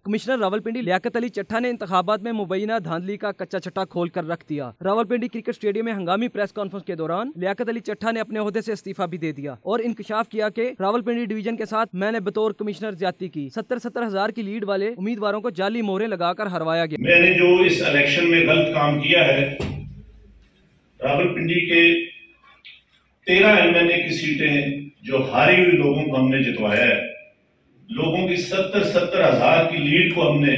Commissioner Rawalpindi Liaquat Ali Chattha ने इंतखाबात में मुबैना धांधली का कच्चा छट्टा खोल कर रख दिया। रावलपिंडी क्रिकेट स्टेडियम में हंगामी प्रेस कॉन्फ्रेंस के दौरान लियाकत अली चट्ठा ने अपने ओहदे से इस्तीफा भी दे दिया और इंकशाफ किया कि रावलपिंडी डिवीजन के साथ मैंने बतौर कमिश्नर ज्यादती की। 70-70 हजार की लीड वाले उम्मीदवारों को जाली मोहरें लगाकर हरवाया गया। मैंने जो इस इलेक्शन में गलत काम किया है, रावलपिंडी के 13 एमएनए की सीटें जो हारी हुई लोगों को हमने जितवाया है, लोगों की 70-70 हजार की लीड को हमने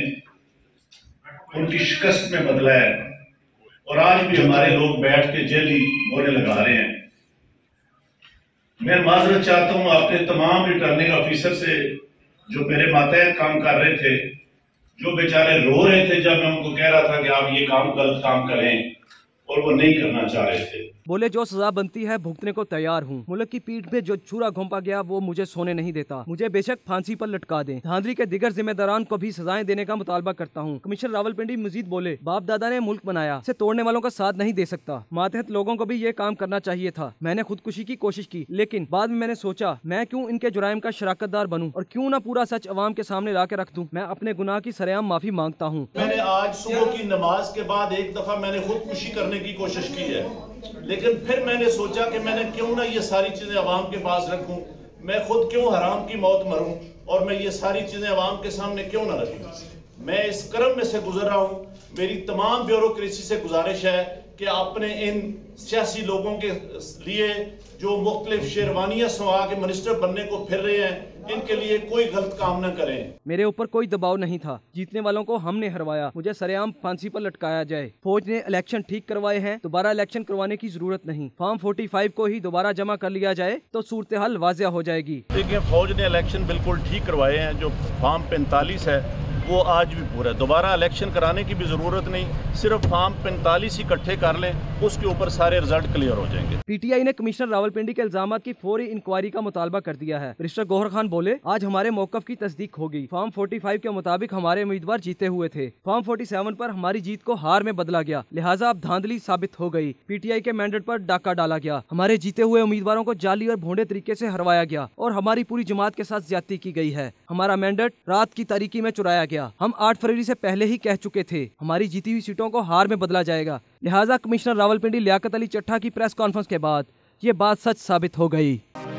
उनकी शिकस्त में बदला है और आज भी हमारे लोग बैठ के जेली मोहरें लगा रहे हैं। मैं माजरत चाहता हूं अपने तमाम रिटर्निंग ऑफिसर से जो मेरे मातहत काम कर रहे थे, जो बेचारे रो रहे थे जब मैं उनको कह रहा था कि आप ये काम गलत काम करें और वो नहीं करना चाह रहे थे। बोले जो सजा बनती है भुगतने को तैयार हूँ। मुल्क की पीठ पे जो छुरा घोंपा गया वो मुझे सोने नहीं देता। मुझे बेशक फांसी पर लटका दें। धांधली के दिगर जिम्मेदारान को भी सजाएं देने का मुतालबा करता हूँ। कमिश्नर रावलपिंडी मजीद बोले, बाप दादा ने मुल्क बनाया, इसे तोड़ने वालों का साथ नहीं दे सकता। मातहत लोगों को भी ये काम करना चाहिए था। मैंने खुदकुशी की कोशिश की, लेकिन बाद में मैंने सोचा मैं क्यों इनके जुराइम का शराकतदार बनूं और क्यों ना पूरा सच अवाम के सामने ला के रख दूं। मैं अपने गुनाह की सरेआम माफी मांगता हूँ। मैंने आज सुबह की नमाज के बाद एक दफा मैंने खुदकुशी करने की कोशिश की है, लेकिन फिर मैंने सोचा कि मैंने क्यों ना ये सारी चीजें अवाम के पास रखूं। मैं खुद क्यों हराम की मौत मरूं और मैं ये सारी चीजें अवाम के सामने क्यों ना रखूं। मैं इस कर्म में से गुजर रहा हूं। मेरी तमाम ब्यूरोक्रेसी से गुजारिश है कि आपने इन सियासी लोगों के लिए जो मुख्तलिफ शेरवानियां सवा के मिनिस्टर बनने को फिर रहे हैं, इनके लिए कोई गलत काम न करें। मेरे ऊपर कोई दबाव नहीं था। जीतने वालों को हमने हरवाया, मुझे सरेआम फांसी पर लटकाया जाए। फौज ने इलेक्शन ठीक करवाए हैं, दोबारा इलेक्शन करवाने की जरूरत नहीं। फॉर्म 45 को ही दोबारा जमा कर लिया जाए तो सूरत हाल वाजिया हो जाएगी। देखिए, फौज ने इलेक्शन बिल्कुल ठीक करवाए हैं। जो फॉर्म 45 है वो आज भी पूरा है। दोबारा इलेक्शन कराने की भी जरूरत नहीं, सिर्फ फॉर्म 45 इकट्ठे कर लें, उसके ऊपर सारे रिजल्ट क्लियर हो जाएंगे। पीटीआई ने कमिश्नर रावलपिंडी के इल्जामात की फौरी इंक्वायरी का मुतालबा कर दिया है। मिनिस्टर गौहर खान बोले, आज हमारे मौकफ की तस्दीक हो गई। फॉर्म 45 के मुताबिक हमारे उम्मीदवार जीते हुए थे। फॉर्म 47 पर हमारी जीत को हार में बदला गया, लिहाजा अब धांधली साबित हो गई। पीटीआई के मैंडेट पर डाका डाला गया। हमारे जीते हुए उम्मीदवारों को जाली और भोंडे तरीके से हरवाया गया और हमारी पूरी जमात के साथ ज्यादती की गई है। हमारा मैंडेट रात की तारीकी में चुराया गया। हम 8 फरवरी से पहले ही कह चुके थे हमारी जीती हुई सीटों को हार में बदला जाएगा। लिहाजा कमिश्नर रावलपिंडी लियाकत अली चट्ठा की प्रेस कॉन्फ्रेंस के बाद ये बात सच साबित हो गई।